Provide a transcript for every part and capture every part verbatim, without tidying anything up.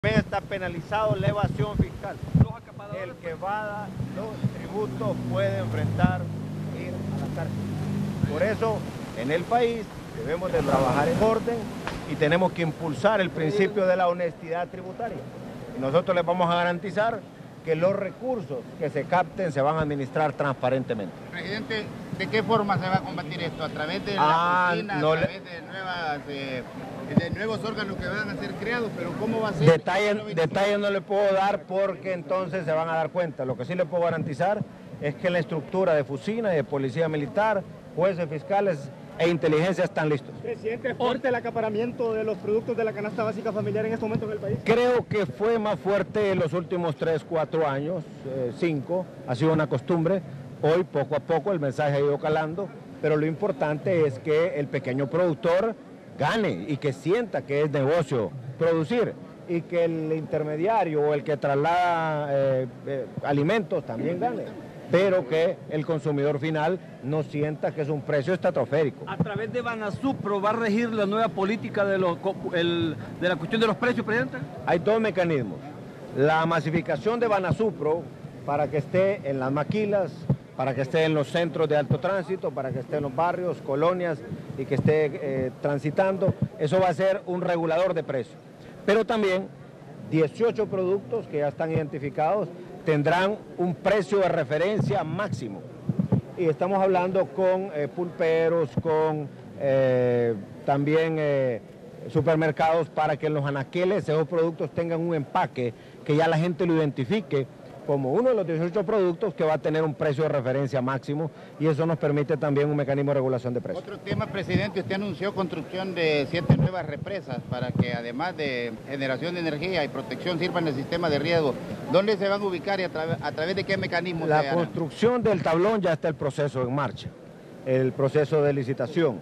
También está penalizado la evasión fiscal. El que evada los tributos puede enfrentar ir a la cárcel. Por eso, en el país debemos de trabajar en orden y tenemos que impulsar el principio de la honestidad tributaria. Y nosotros les vamos a garantizar que los recursos que se capten se van a administrar transparentemente. Presidente, ¿de qué forma se va a combatir esto? ¿A través de ah, la cocina, no a través le... de, nuevas, eh, de nuevos órganos que van a ser creados? Pero ¿cómo va a ser? Detalles detalle no le puedo dar porque entonces se van a dar cuenta. Lo que sí le puedo garantizar es que la estructura de Fusina y de Policía Militar, jueces fiscales e inteligencia están listos. Presidente, ¿es fuerte el acaparamiento de los productos de la canasta básica familiar en este momento en el país? Creo que fue más fuerte en los últimos tres, cuatro años, eh, cinco, ha sido una costumbre. Hoy, poco a poco, el mensaje ha ido calando, pero lo importante es que el pequeño productor gane y que sienta que es negocio producir y que el intermediario o el que traslada eh, eh, alimentos también gane, pero que el consumidor final no sienta que es un precio estratosférico. ¿A través de Banasupro va a regir la nueva política de, los, el, de la cuestión de los precios, presidente? Hay dos mecanismos. La masificación de Banasupro para que esté en las maquilas, para que esté en los centros de alto tránsito, para que esté en los barrios, colonias y que esté eh, transitando, eso va a ser un regulador de precios. Pero también dieciocho productos que ya están identificados tendrán un precio de referencia máximo. Y estamos hablando con eh, pulperos, con eh, también eh, supermercados para que en los anaqueles esos productos tengan un empaque que ya la gente lo identifique como uno de los dieciocho productos que va a tener un precio de referencia máximo y eso nos permite también un mecanismo de regulación de precios. Otro tema, presidente, usted anunció construcción de siete nuevas represas para que además de generación de energía y protección sirvan el sistema de riego. ¿Dónde se van a ubicar y a, tra a través de qué mecanismos? La se hará? construcción del tablón ya está el proceso en marcha, el proceso de licitación.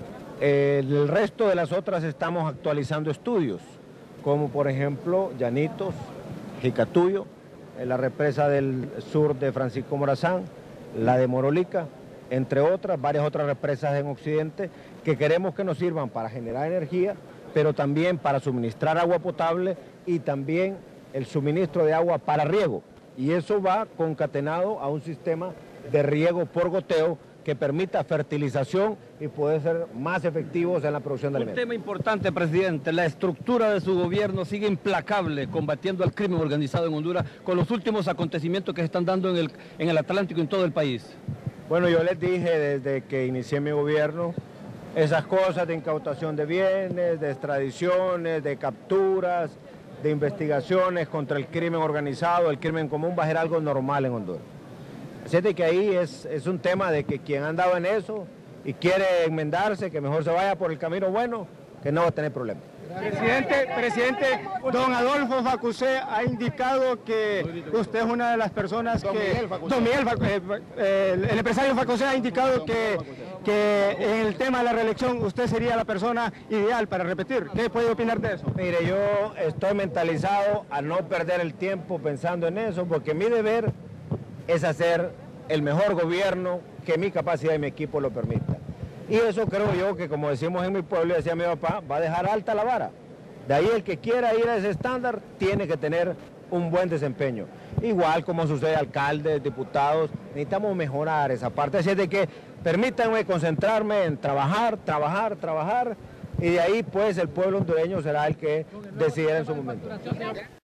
El resto de las otras estamos actualizando estudios, como por ejemplo Llanitos, Jicatuyo, la represa del sur de Francisco Morazán, la de Morolica, entre otras, varias otras represas en Occidente, que queremos que nos sirvan para generar energía, pero también para suministrar agua potable y también el suministro de agua para riego. Y eso va concatenado a un sistema de riego por goteo que permita fertilización y poder ser más efectivos en la producción de alimentos. Un tema importante, presidente, la estructura de su gobierno sigue implacable combatiendo al crimen organizado en Honduras con los últimos acontecimientos que se están dando en el, en el Atlántico y en todo el país. Bueno, yo les dije desde que inicié mi gobierno, esas cosas de incautación de bienes, de extradiciones, de capturas, de investigaciones contra el crimen organizado, el crimen común va a ser algo normal en Honduras. Así de que ahí es, es un tema de que quien ha andado en eso y quiere enmendarse, que mejor se vaya por el camino bueno, que no va a tener problemas. Presidente, presidente, don Adolfo Facusé ha indicado que usted es una de las personas que... Don Miguel Facusé. Don Miguel, eh, el, el empresario Facusé ha indicado que, que en el tema de la reelección usted sería la persona ideal para repetir. ¿Qué puede opinar de eso? Mire, yo estoy mentalizado a no perder el tiempo pensando en eso, porque mi deber es hacer el mejor gobierno que mi capacidad y mi equipo lo permita. Y eso creo yo que, como decimos en mi pueblo, decía mi papá, va a dejar alta la vara. De ahí el que quiera ir a ese estándar tiene que tener un buen desempeño. Igual como sucede alcaldes, diputados, necesitamos mejorar esa parte. Así es de que permítanme concentrarme en trabajar, trabajar, trabajar, y de ahí pues el pueblo hondureño será el que decidirá en su momento.